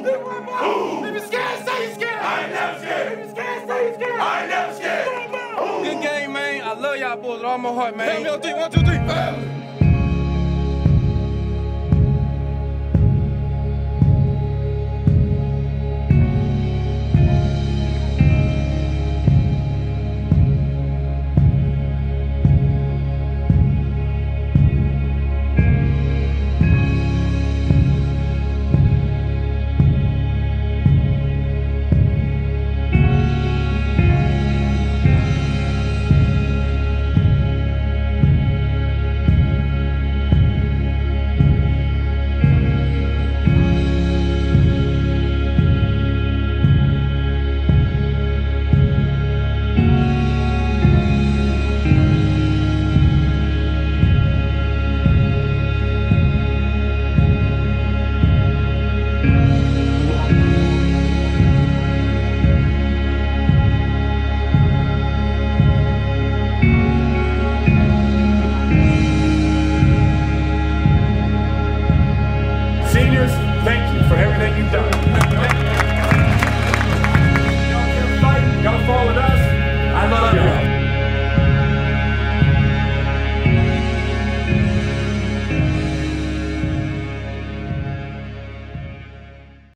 If you're scared, say you're scared. I ain't never scared. If you're scared, say you're scared. I ain't never scared. Good game, man. I love y'all boys with all my heart, man. Tell me on three. 1, 2, 3.